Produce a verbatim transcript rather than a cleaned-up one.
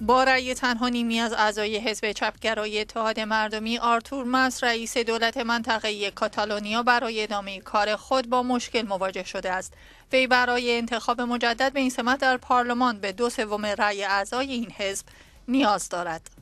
با رأی تنها نیمی از اعضای حزب چپگرای اتحاد مردمی، آرتور mas رئیس دولت منطقه‌ای کاتالونیا برای ادامه کار خود با مشکل مواجه شده است. وی برای انتخاب مجدد به این سمت در پارلمان به دو سوم رأی اعضای این حزب نیاز دارد.